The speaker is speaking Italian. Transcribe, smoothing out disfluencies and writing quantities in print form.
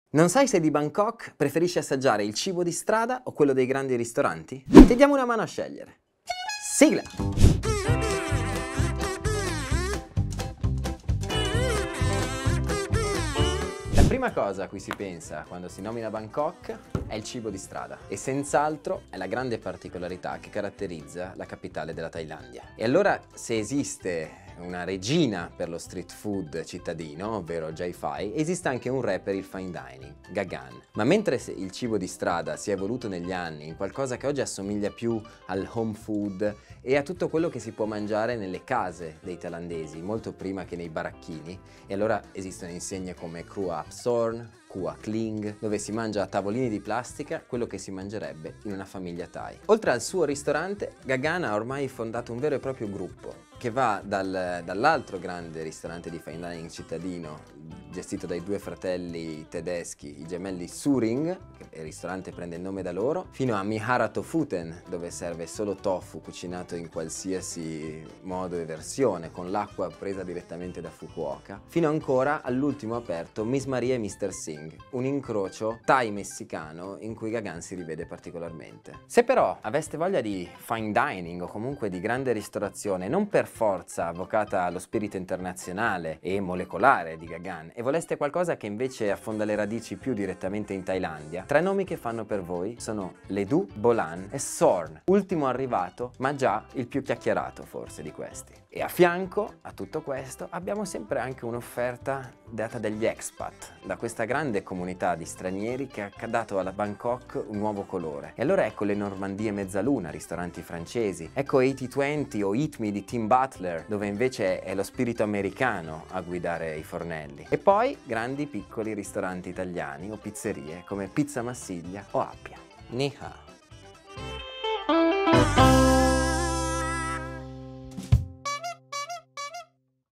Non sai se di Bangkok preferisci assaggiare il cibo di strada o quello dei grandi ristoranti? Ti diamo una mano a scegliere. Sigla! La prima cosa a cui si pensa quando si nomina Bangkok è il cibo di strada e senz'altro è la grande particolarità che caratterizza la capitale della Thailandia. E allora, se esiste una regina per lo street food cittadino, ovvero Jai-Fai, esiste anche un re per il fine dining, Gagan. Ma mentre il cibo di strada si è evoluto negli anni in qualcosa che oggi assomiglia più al home food e a tutto quello che si può mangiare nelle case dei thailandesi, molto prima che nei baracchini, e allora esistono insegne come Krua Apsorn, Kua Kling, dove si mangia a tavolini di plastica quello che si mangerebbe in una famiglia Thai. Oltre al suo ristorante, Gagan ha ormai fondato un vero e proprio gruppo che va dall'altro grande ristorante di fine dining cittadino gestito dai due fratelli tedeschi, i gemelli Suring, che il ristorante prende il nome da loro, fino a Mihara Tofuten, dove serve solo tofu cucinato in qualsiasi modo e versione, con l'acqua presa direttamente da Fukuoka, fino ancora all'ultimo aperto Miss Maria e Mr. Singh, un incrocio thai-messicano in cui Gagan si rivede particolarmente. Se però aveste voglia di fine dining o comunque di grande ristorazione, non per forza avvocata allo spirito internazionale e molecolare di Gagan, e voleste qualcosa che invece affonda le radici più direttamente in Thailandia, tre nomi che fanno per voi sono Ledu, Bolan e Sorn, ultimo arrivato ma già il più chiacchierato forse di questi. E a fianco a tutto questo abbiamo sempre anche un'offerta data dagli expat, da questa grande comunità di stranieri che ha dato alla Bangkok un nuovo colore. E allora ecco le Normandie Mezzaluna, ristoranti francesi, ecco 80-20 o Eat Me di Tim Butler, dove invece è lo spirito americano a guidare i fornelli. E poi grandi piccoli ristoranti italiani o pizzerie come Pizza Massiglia o Appia. Ni hao.